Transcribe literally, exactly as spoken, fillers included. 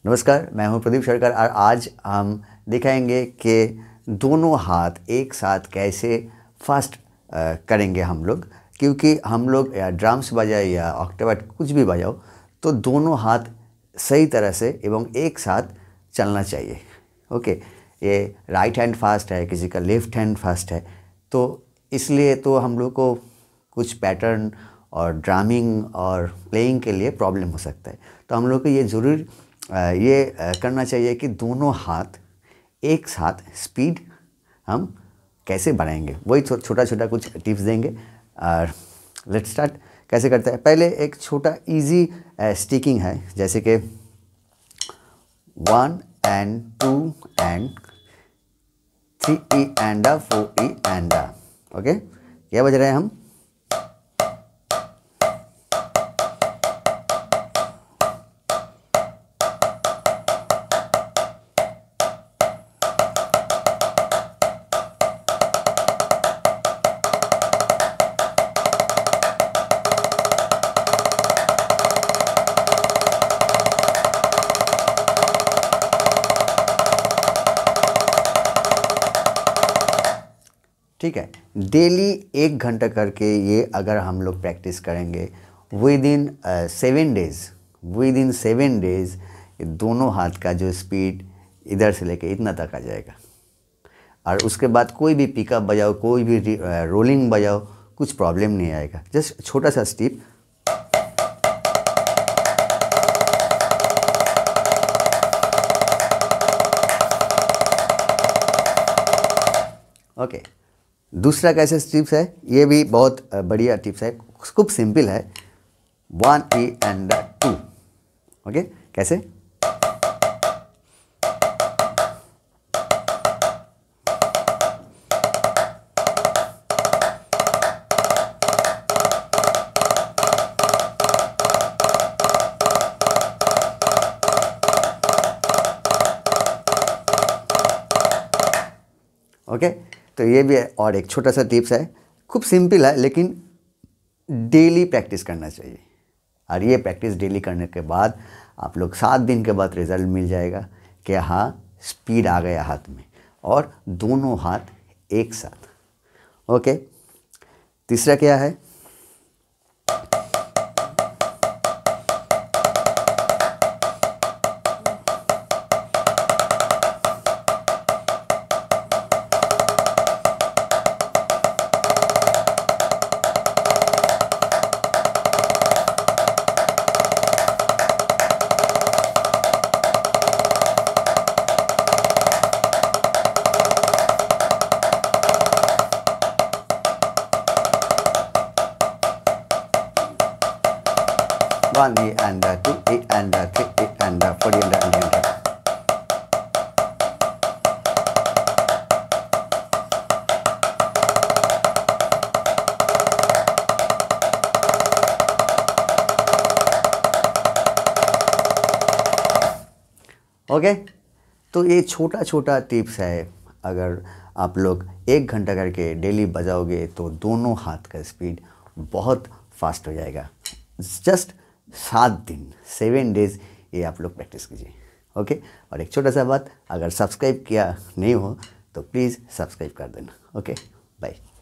नमस्कार, मैं हूं प्रदीप सरकार और आज हम दिखाएंगे कि दोनों हाथ एक साथ कैसे फास्ट करेंगे हम लोग। क्योंकि हम लोग या ड्रम्स बजाए या ऑक्टेव कुछ भी बजाओ तो दोनों हाथ सही तरह से एवं एक साथ चलना चाहिए। ओके, ये राइट हैंड फास्ट है, किसी का लेफ्ट हैंड फास्ट है, तो इसलिए तो हम लोग को कुछ पैटर्न और ड्रामिंग और प्लेइंग के लिए प्रॉब्लम हो सकता है। तो हम लोग को ये ज़रूर ये करना चाहिए कि दोनों हाथ एक साथ स्पीड हम कैसे बढ़ाएंगे, वही छोटा छोटा कुछ टिप्स देंगे। और लेट्स स्टार्ट। कैसे करते हैं, पहले एक छोटा इजी स्टिकिंग है, जैसे कि one and two and three E and a four E and a. Okay, क्या बज रहे हैं हम? ठीक है, डेली एक घंटा करके ये अगर हम लोग प्रैक्टिस करेंगे within seven days within seven days दोनों हाथ का जो स्पीड इधर से लेके इतना तक आ जाएगा। और उसके बाद कोई भी पिकअप बजाओ, कोई भी रोलिंग बजाओ, कुछ प्रॉब्लम नहीं आएगा। जस्ट छोटा सा स्टेप। ओके, दूसरा कैसे टिप्स है, ये भी बहुत बढ़िया टिप्स है, खूब सिंपल है। One E and two. Okay, कैसे? ओके, तो ये भी है। और एक छोटा सा टिप्स है, खूब सिंपल है, लेकिन डेली प्रैक्टिस करना चाहिए। और ये प्रैक्टिस डेली करने के बाद आप लोग सात दिन के बाद रिज़ल्ट मिल जाएगा कि हाँ स्पीड आ गया हाथ में, और दोनों हाथ एक साथ। ओके, तीसरा क्या है? One E and uh, two E and uh, three E and uh, four E and uh, and and. Okay, तो ये छोटा छोटा टिप्स है। अगर आप लोग एक घंटा करके डेली बजाओगे तो दोनों हाथ का स्पीड बहुत फास्ट हो जाएगा। जस्ट सात दिन सेवन डेज ये आप लोग प्रैक्टिस कीजिए। ओके, और एक छोटा सा बात, अगर सब्सक्राइब किया नहीं हो तो प्लीज़ सब्सक्राइब कर देना। Okay, bye.